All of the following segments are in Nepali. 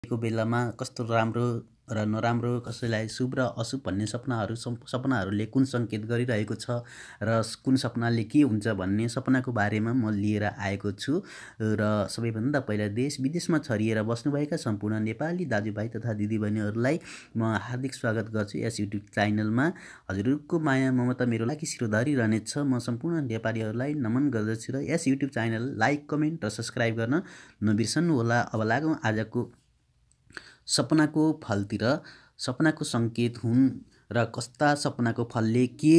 को बेलामा कस्तो राम्रो र नराम्रो, कसैलाई शुभ र अशुभ भन्ने सपनाहरूले कुन सङ्केत गरिरहेको छ र कुन सपनाले के हुन्छ भन्ने सपनाको बारेमा म लिएर आएको छु। र सबैभन्दा पहिला देश-विदेशमा छरिएर बस्नुभएका सम्पूर्ण नेपाली दाजुभाइ तथा दिदीबहिनीहरूलाई म हार्दिक स्वागत गर्छु यस युट्युब च्यानलमा। हजुरहरूको माया ममता मेरो लागि शिरोधारी रहनेछ। म सम्पूर्ण नेपालीहरूलाई नमन गर्दछु र यस युट्युब च्यानल लाइक, कमेन्ट र सब्सक्राइब गर्न नबिर्सनुहोला। अब लागौँ आजको सपनाको फलतिर। सपनाको सङ्केत हुन् र कस्ता सपनाको फलले के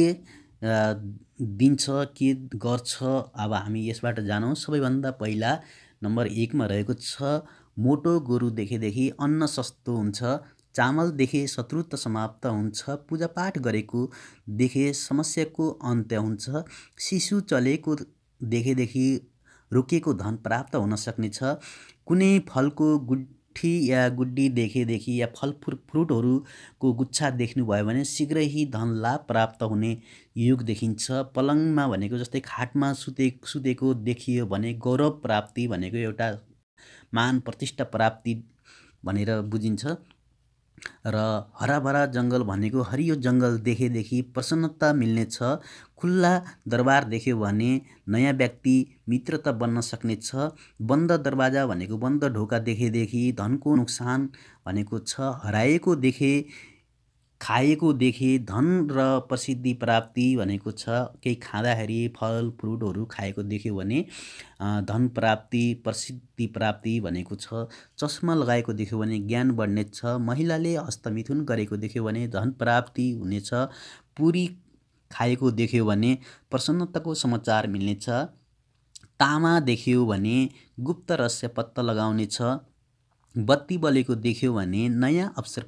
दिन्छ, के गर्छ, अब हामी यसबाट जानौँ। सबैभन्दा पहिला नम्बर 1 मा रहेको छ मोटो गोरु देखेदेखि अन्न सस्तो हुन्छ, चामल देखे शत्रुत्व समाप्त हुन्छ, पूजापाठ गरेको देखे समस्याको अन्त्य हुन्छ, शिशु चलेको देखेदेखि रोकिएको धन प्राप्त हुन सक्नेछ, कुनै फलको गुठी या गुड्डी देखेदेखि या फ्रुटहरूको गुच्छा देख्नुभयो भने शीघ्रै धन लाभ प्राप्त हुने योग देखिन्छ। पलङमा भनेको जस्तै खाटमा सुतेको देखियो भने गौरव प्राप्ति भनेको एउटा मान प्रतिष्ठा प्राप्ति भनेर बुझिन्छ। र हराभरा जङ्गल भनेको हरियो जङ्गल देखेदेखि प्रसन्नता मिल्नेछ, खुल्ला दरबार देख्यो भने नयाँ व्यक्ति मित्रता बन्न सक्नेछ, बन्द दरवाजा भनेको बन्द ढोका देखेदेखि धनको नोक्सान भनेको छ, हराएको देखे खाएको देखे धन र प्रसिद्धि प्राप्ति भनेको छ, केही खाँदाखेरि फल फ्रुटहरू खाएको देख्यो भने धन प्राप्ति प्रसिद्धि प्राप्ति भनेको छ, चस्मा लगाएको देख्यो भने ज्ञान बढ्नेछ, महिलाले हस्तमिथुन गरेको देख्यो भने धन प्राप्ति हुनेछ, पुरी खाएको देख्यो भने प्रसन्नताको समाचार मिल्नेछ, तामा देख्यो भने गुप्त रहस्य पत्ता लगाउनेछ, बत्ती बलेको देख्यो भने नयाँ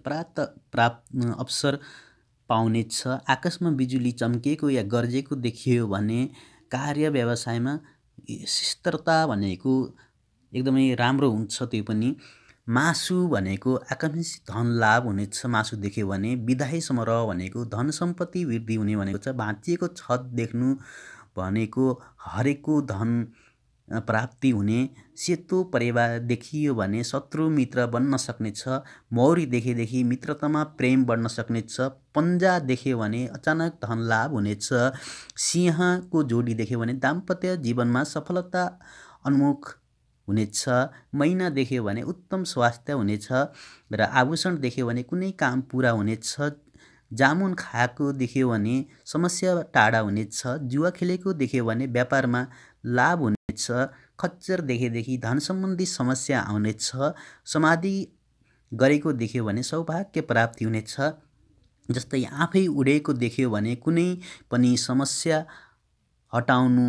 अवसर पाउनेछ, आकाशमा बिजुली चम्केको या गर्जेको देखियो भने कार्य व्यवसायमा स्थिरता भनेको एकदमै राम्रो हुन्छ। त्यो पनि मासु भनेको आकाङ्क्षित धन लाभ हुनेछ, मासु देख्यो भने विदाई समारोह भनेको धन सम्पत्ति वृद्धि हुने भनेको छ, भाँचिएको छत देख्नु भनेको हरेको धन प्राप्ति हुने, सेतो परेवा देखियो भने शत्रु मित्र बन्न सक्नेछ, मौरी देखेदेखि मित्रतामा प्रेम बढ्न सक्नेछ, पन्जा देख्यो भने अचानक धन लाभ हुनेछ, सिंहको जोडी देख्यो भने दाम्पत्य जीवनमा सफलता उन्मुख हुनेछ, मैना देख्यो भने उत्तम स्वास्थ्य हुनेछ र आभूषण देख्यो भने कुनै काम पुरा हुनेछ, जामुन खाएको देख्यो भने समस्या टाढा हुनेछ, जुवा खेलेको देख्यो भने व्यापारमा लाभ हुनेछ, खच्चर देखेदेखि धन सम्बन्धी समस्या आउनेछ, समाधि गरेको देख्यो भने सौभाग्य प्राप्ति हुनेछ, जस्तै आफै उडेको देख्यो भने कुनै पनि समस्या हटाउनु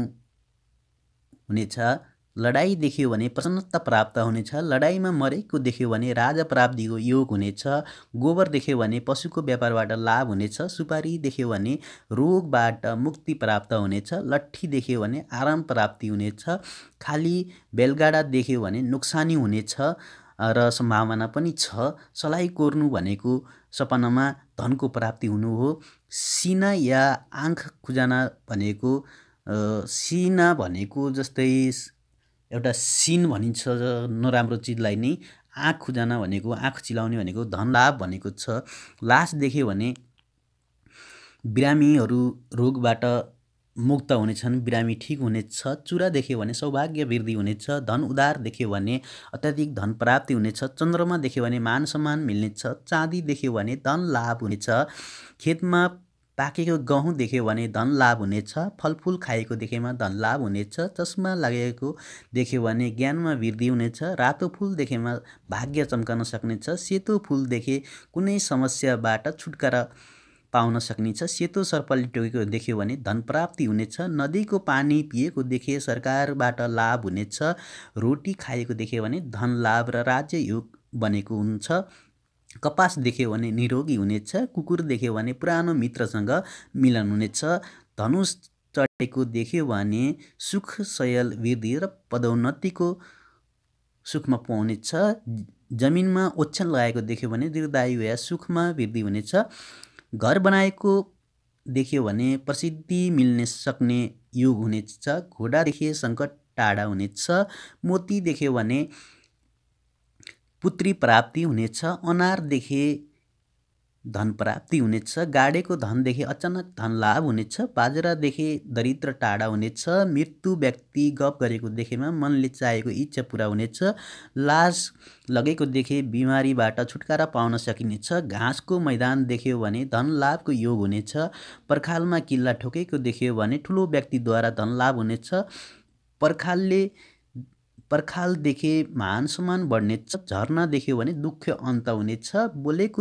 हुनेछ, लडाई देख्यो भने प्रसन्नता प्राप्त हुनेछ, लडाईमा मरेको देख्यो भने राजा प्राप्तिको योग हुनेछ, गोबर देख्यो भने पशुको व्यापारबाट लाभ हुनेछ, सुपारी देख्यो भने रोगबाट मुक्ति प्राप्त हुनेछ, लट्ठी देख्यो भने आराम प्राप्ति हुनेछ, खाली बेलगाडा देख्यो भने नोक्सानी हुनेछ र सम्भावना पनि छ, सलाई कोर्नु भनेको सपनामा धनको प्राप्ति हुनु हो, सिना या आँख खुजाना भनेको सिना भनेको जस्तै एउटा सिन भनिन्छ नराम्रो चिजलाई नै, आँख खुजाना भनेको आँख चिलाउने भनेको धन लाभ भनेको छ, लास देख्यो भने बिरामीहरू रोगबाट मुक्त हुनेछन्, बिरामी ठिक हुनेछ, चुरा देख्यो भने सौभाग्य वृद्धि हुनेछ, धन उधार देख्यो भने अत्याधिक धन प्राप्ति हुनेछ, चन्द्रमा देख्यो भने मान सम्मान मिल्नेछ, चाँदी देख्यो भने धन लाभ हुनेछ, खेतमा पाकेको गहुँ देख्यो भने धन लाभ हुनेछ, फलफुल खाएको देखेमा धन लाभ हुनेछ, चस्मा लागेको देख्यो भने ज्ञानमा वृद्धि हुनेछ, रातो फुल देखेमा भाग्य चम्कन सक्नेछ, सेतो फुल देखे कुनै समस्याबाट छुटकारा पाउन सकिनेछ, सेतो सर्पले टोकेको देख्यो भने धन प्राप्ति हुनेछ, नदीको पानी पिएको देखे सरकारबाट लाभ हुनेछ, रोटी खाएको देख्यो भने धन लाभ र राज्य योग बनेको हुन्छ, कपास देख्यो भने निरोगी हुनेछ, कुकुर देख्यो भने पुरानो मित्रसँग मिलन हुनेछ, धनुष चढेको देख्यो भने सुख शयल वृद्धि र पदोन्नतिको सुखमा पाउनेछ, जमिनमा ओछ्यान लगाएको देख्यो भने दीर्घायु या सुखमा वृद्धि हुनेछ, घर बनाएको देख्यो भने प्रसिद्धि मिल्ने सक्ने योग हुनेछ, घोडा देखिए सङ्कट टाढा हुनेछ, मोती देख्यो भने पुत्री प्राप्ति हुनेछ, अनार देखे धन प्राप्ति हुनेछ, गाडेको धन देखे अचानक धन लाभ हुनेछ, बाजरा देखे दरिद्र टाढा हुनेछ, मृत्यु व्यक्ति गफ गरेको देखेमा मनले चाहेको इच्छा पुरा हुनेछ, लाज लगेको देखे बिमारीबाट छुटकारा पाउन सकिनेछ, घाँसको मैदान देख्यो भने धन लाभको योग हुनेछ, पर्खालमा किल्ला ठोकेको देख्यो भने ठुलो व्यक्तिद्वारा धन लाभ हुनेछ, पर्खाल देखे मान सम्मान बढ्नेछ, झर्ना देख्यो भने दुःख अन्त हुनेछ, बलेको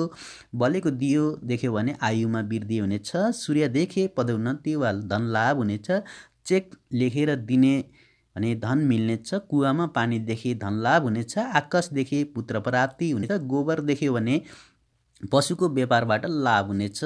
दियो देख्यो भने आयुमा वृद्धि हुनेछ, सूर्य देखे पदोन्नति वा धन लाभ हुनेछ, चेक लेखेर दिने भने धन मिल्नेछ, कुवामा पानी देखे धन लाभ हुनेछ, आकाश देखे पुत्र प्राप्ति हुनेछ, गोबर देख्यो भने पशुको व्यापारबाट लाभ हुनेछ,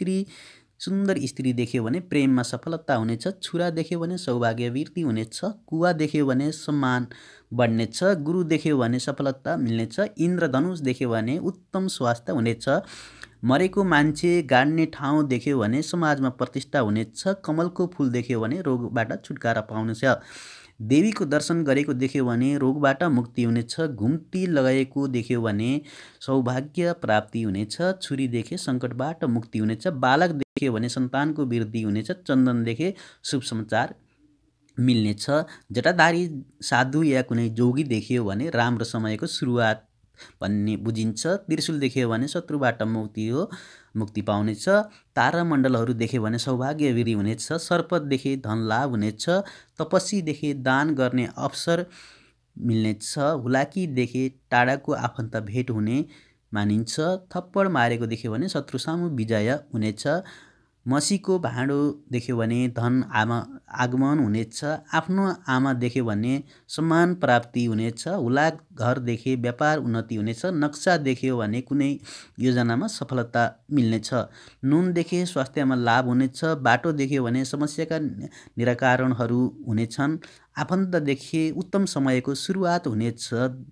सुन्दर स्त्री देख्यो भने प्रेममा सफलता हुनेछ, छुरा देख्यो भने सौभाग्य वृद्धि हुनेछ, कुवा देख्यो भने सम्मान बढ्नेछ, गुरु देख्यो भने सफलता मिल्नेछ, इन्द्रधनुष देख्यो भने उत्तम स्वास्थ्य हुनेछ, मरेको मान्छे गाड्ने ठाउँ देख्यो भने समाजमा प्रतिष्ठा हुनेछ, कमलको फुल देख्यो भने रोगबाट छुटकारा पाउनेछ, देवीको दर्शन गरेको देख्यो भने रोगबाट मुक्ति हुनेछ, घुम्ती लगाएको देख्यो भने सौभाग्य प्राप्ति हुनेछ, छुरी देखे सङ्कटबाट मुक्ति हुनेछ, बालक देख्यो भने सन्तानको वृद्धि हुनेछ, चन्दन देखे शुभ समाचार मिल्नेछ, जटाधारी साधु या कुनै जोगी देखियो भने राम्रो समयको सुरुवात भन्ने बुझिन्छ, त्रिशूल देख्यो भने शत्रुबाट मुक्ति पाउनेछ, तारामण्डलहरू देख्यो भने सौभाग्य वृद्धि हुनेछ, सर्प देखे धन लाभ हुनेछ, तपस्वी देखे दान गर्ने अवसर मिल्नेछ, हुलाकी देखे टाढाको आफन्त भेट हुने मानिन्छ, थप्पड मारेको देख्यो भने शत्रु सामु विजय हुनेछ, मसीको भाँडो देख्यो भने धन आगमन हुनेछ, आफ्नो आमा देख्यो भने सम्मान प्राप्ति हुनेछ, हुलाक घर देखे व्यापार उन्नति हुनेछ, नक्सा देख्यो भने कुनै योजनामा सफलता मिल्नेछ, नुन देखे स्वास्थ्यमा लाभ हुनेछ, बाटो देख्यो भने समस्याका निराकरणहरू हुनेछन्, आफन्त देखे उत्तम समयको सुरुवात हुनेछ,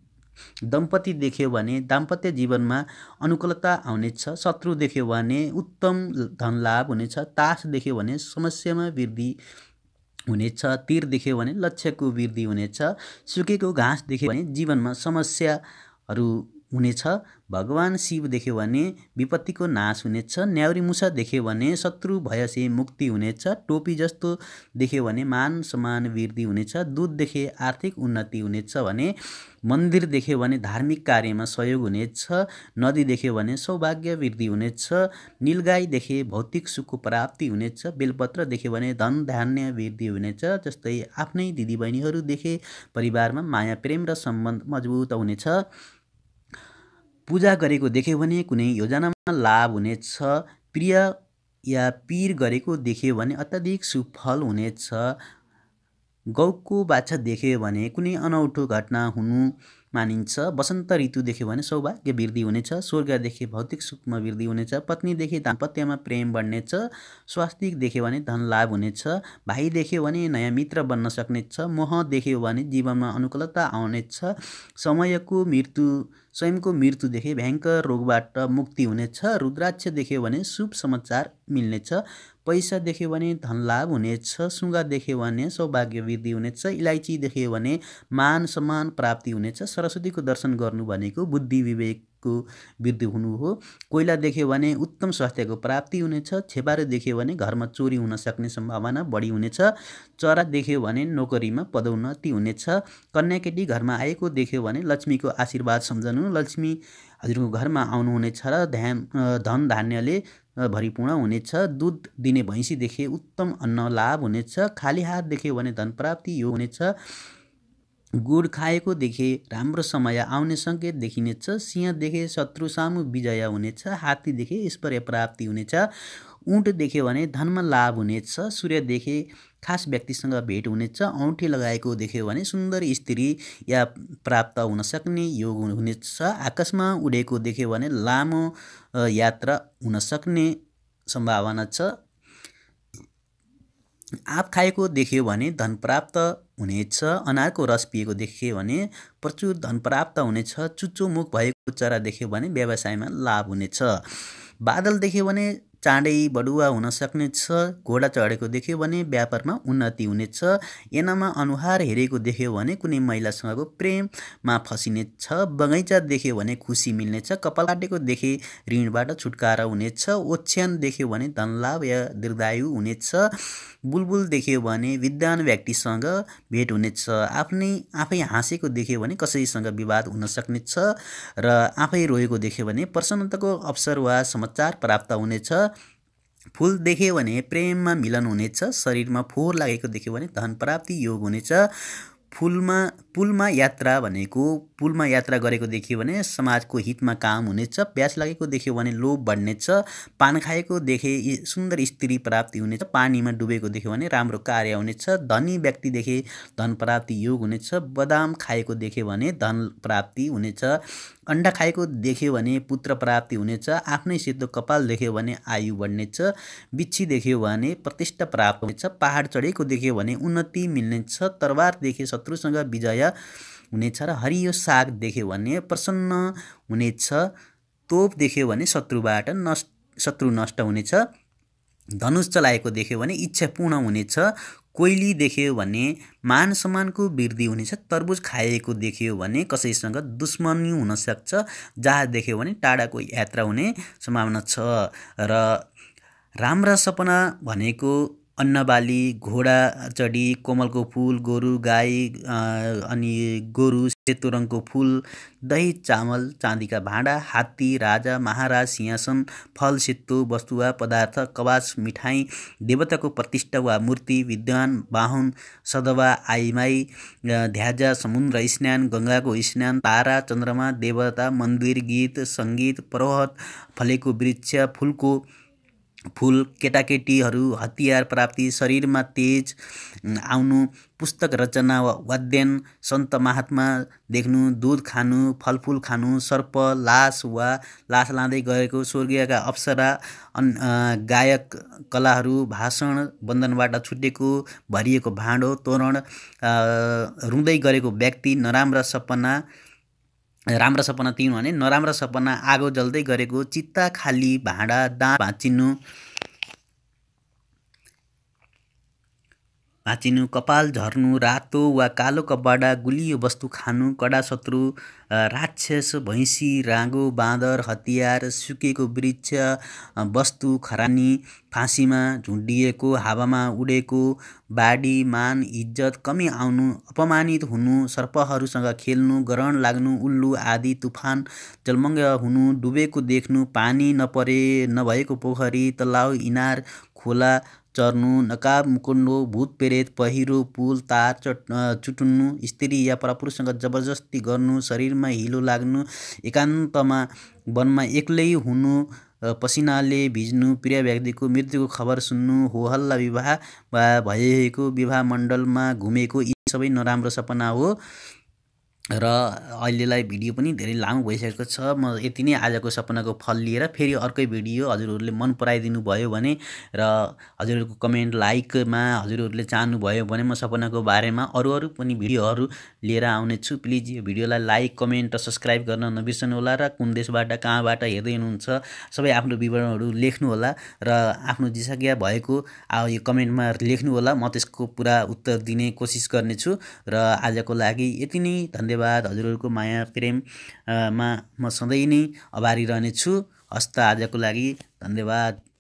दम्पति देख्यो भने दाम्पत्य जीवनमा अनुकूलता आउनेछ, शत्रु देख्यो भने उत्तम धन लाभ हुनेछ, तास देख्यो भने समस्यामा वृद्धि हुनेछ, तीर देख्यो भने लक्ष्यको वृद्धि हुनेछ, सुकेको घाँस देख्यो भने जीवनमा समस्याहरू हुनेछ, भगवान शिव देख्यो भने विपत्तिको नाश हुनेछ, न्याउरी मुसा देख्यो भने शत्रु भयसे मुक्ति हुनेछ, टोपी जस्तो देख्यो भने मान सम्मान वृद्धि हुनेछ, दूध देखे आर्थिक उन्नति हुनेछ भने, मन्दिर देख्यो भने धार्मिक कार्यमा सहयोग हुनेछ, नदी देख्यो भने सौभाग्य वृद्धि हुनेछ, नीलगाई देखे भौतिक सुखको प्राप्ति हुनेछ, बेलपत्र देख्यो भने धन धान्य वृद्धि हुनेछ, जस्तै आफ्नै दिदीबहिनीहरू देखे परिवारमा माया प्रेम र सम्बन्ध मजबुत हुनेछ, पूजा गरेको देख्यो भने कुनै योजनामा लाभ हुनेछ, प्रिय या पीर गरेको देख्यो भने अत्याधिक शुभ फल हुनेछ, गौको बाछा देख्यो भने कुनै अनौठो घटना हुनु मानिन्छ, बसन्त ऋतु देख्यो भने सौभाग्य वृद्धि हुनेछ, स्वर्ग देखे भौतिक सुखमा वृद्धि हुनेछ, पत्नी देखे दाम्पत्यमा प्रेम बढ्नेछ, स्वास्तिक देख्यो भने धन लाभ हुनेछ, भाइ देख्यो भने नयाँ मित्र बन्न सक्नेछ, मोह देख्यो भने जीवनमा अनुकूलता आउनेछ, स्वयंको मृत्यु देखे भयङ्कर रोगबाट मुक्ति हुनेछ, रुद्राक्ष देख्यो भने शुभ समाचार मिल्नेछ, पैसा देख्यो भने धन लाभ हुनेछ, सुगा देख्यो भने सौभाग्य वृद्धि हुनेछ, इलाइची देख्यो भने मान सम्मान प्राप्ति हुनेछ, सरस्वतीको दर्शन गर्नु भनेको बुद्धि विवेकको वृद्धि हुनु हो, कोइला देख्यो भने उत्तम स्वास्थ्यको प्राप्ति हुनेछ, छेपारो देख्यो भने घरमा चोरी हुन सक्ने सम्भावना बढी हुनेछ, चरा देख्यो भने नोकरीमा पदोन्नति हुनेछ, कन्याकेटी घरमा आएको देख्यो भने लक्ष्मीको आशीर्वाद सम्झनु, लक्ष्मी हजुरको घरमा आउनुहुनेछ र धन धान्यले भरिपूर्ण हुनेछ, दूध दिने भैँसी देखे उत्तम अन्न लाभ हुनेछ, खाली हात देख्यो भने धन प्राप्ति योग हुनेछ, गुड खाएको देखे राम्रो समय आउने सङ्केत देखिनेछ, सिंह देखे शत्रु सामु विजय हुनेछ, हात्ती देखे ऐश्वर्य प्राप्ति हुनेछ, ऊँट देख्यो भने धनमा लाभ हुनेछ, सूर्य देखे खास व्यक्तिसँग भेट हुनेछ, औँठी लगाएको देख्यो भने सुन्दर स्त्री या प्राप्त हुन सक्ने योग हुनेछ, आकाशमा उडेको देख्यो भने लामो यात्रा हुन सक्ने सम्भावना छ, आँप खाएको देख्यो भने धन प्राप्त हुनेछ, अनारको रस पिएको देख्यो भने प्रचुर धन प्राप्त हुनेछ, चुच्चो मुख भएको चरा देख्यो भने व्यवसायमा लाभ हुनेछ, बादल देख्यो भने चाँडै बढुवा हुन सक्नेछ। घोडा चढेको देख्यो भने व्यापारमा उन्नति हुनेछ। ऐनामा अनुहार हेरेको देख्यो भने कुनै महिलासँगको प्रेममा फसिनेछ। बगैँचा देख्यो भने खुसी मिल्नेछ। कपाल काटेको देखे ऋणबाट छुटकारा हुनेछ। ओछ्यान देख्यो भने धनलाभ या दीर्घायु हुनेछ। बुलबुल देख्यो भने विद्वान व्यक्तिसँग भेट हुनेछ। आफै हाँसेको देख्यो भने कसैसँग विवाद हुन सक्नेछ र आफै रोएको देख्यो भने प्रसन्नताको अवसर वा समाचार प्राप्त हुनेछ। फूल देख्यो भने प्रेममा मिलन हुनेछ। शरीरमा फोहोर लागेको देख्यो भने धन प्राप्ति योग हुनेछ। पुलमा यात्रा गरेको देखियो भने समाजको हितमा काम हुनेछ। प्यास लागेको देख्यो भने लोभ बढ्नेछ। पान खाएको देखे सुन्दर स्त्री प्राप्ति हुनेछ। पानीमा डुबेको देख्यो भने राम्रो कार्य हुनेछ। धनी व्यक्ति देखे धन प्राप्ति योग हुनेछ। बदाम खाएको देख्यो भने धन प्राप्ति हुनेछ। अंडा खाएको देख्यो भने पुत्र प्राप्ति हुनेछ। आफ्नै सेतो कपाल देख्यो भने आयु बढ्नेछ। बिच्छी देख्यो भने प्रतिष्ठा प्राप्त हुनेछ। पहाड चढेको देख्यो भने उन्नति मिल्नेछ। तरबार देखे शत्रुसँग विजय हुनेछ र हरियो साग देख्यो भने प्रसन्न हुनेछ। तोप देख्यो भने शत्रु नष्ट हुनेछ। धनुष चलाएको देख्यो भने इच्छा पूर्ण हुनेछ। कोइली देख्यो भने मान सम्मानको वृद्धि हुनेछ। तरबुज खाएको देख्यो भने कसैसँग दुश्मनी हुन सक्छ। जहाज देख्यो भने टाढाको यात्रा हुने सम्भावना छ। र राम्रा सपना भनेको अन्नबाली, घोडा चढी, कोमलको फूल, गोरु गाई अनि गोरु, सेतो रङको फूल, दही चामल, चाँदीका भाँडा, हात्ती, राजा, महाराज, सिंहासन, फल, सेतो वस्तु वा पदार्थ, कवाच, मिठाई, देवताको प्रतिष्ठा वा मूर्ति, विद्वान, बाहुन, सदवा, आइमाई, ध्याजा, समुद्र स्नान, गङ्गाको स्नान, तारा, चन्द्रमा, देवता, मन्दिर, गीत, सङ्गीत, पर्वत, फलेको वृक्ष, फूल, केटाकेटीहरू, हतियार प्राप्ति, शरीरमा तेज आउनु, पुस्तक रचना वा अध्ययन, सन्त महात्मा देख्नु, दूध खानु, फलफुल खानु, सर्प, लास वा लास लाँदै गएको, स्वर्गीयका अप्सरा, गायक कलाहरू, भाषण, बन्धनबाट छुटेको, भरिएको भाँडो, तोरण, रुँदै गरेको व्यक्ति, राम्रा सपना 3 भने नराम्रा सपना, आगो जल्दै गरेको, चित्ता खाली भाँडा, दाँत भाँचिनु, कपाल झर्नु, रातो वा कालो कपडा, गुलियो वस्तु खानु, कडा शत्रु, राक्षस, भैँसी, राँगो, बाँदर, हतियार, सुकेको वृक्ष, वस्तु, खरानी, फाँसीमा झुन्डिएको, हावामा उडेको, बाढी, मान, इज्जत कमी आउनु, अपमानित हुनु, सर्पहरूसँग खेल्नु, ग्रहण लाग्नु, उल्लु आदि, तुफान, जलमग्न हुनु, डुबेको देख्नु, पानी नभएको पोखरी, तलाउ, इनार, खोला चर्नु, नकाब, मुकुण्डो, भूत प्रेत, पहिरो, पुल, तार चुटुन्नु, स्त्री या परपुरुषसँग जबरजस्ती गर्नु, शरीरमा हिलो लाग्नु, एकान्तमा वनमा एक्लै हुनु, पसिनाले भिज्नु, प्रिय व्यक्तिको मृत्युको खबर सुन्नु, होहल्ला विवाह वा भएको विवाह मण्डलमा घुमेको, यी सबै नराम्रो सपना हो। र अहिलेलाई भिडियो पनि धेरै लामो भइसकेको छ। म यति नै आजको सपनाको फल लिएर फेरि अर्कै भिडियो हजुरहरूले मन पराइदिनु भयो भने र हजुरहरूको कमेन्ट लाइकमा हजुरहरूले चाहनुभयो भने म सपनाको बारेमा अरू पनि भिडियोहरू लिएर आउनेछु। प्लिज यो भिडियोलाई लाइक, कमेन्ट र सब्सक्राइब गर्न नबिर्सनु होला र कुन देशबाट कहाँबाट हेर्दै हुनुहुन्छ सबै आफ्नो विवरणहरू लेख्नु होला र आफ्नो जिज्ञासा भएको यो कमेन्टमा लेख्नु होला। म त्यसको पुरा उत्तर दिने कोसिस गर्नेछु र आजको लागि यति नै। धन्यवाद। हजुरहरूको माया प्रेममा म सधैँ नै आभारी रहनेछु। हस्त आजको लागि धन्यवाद।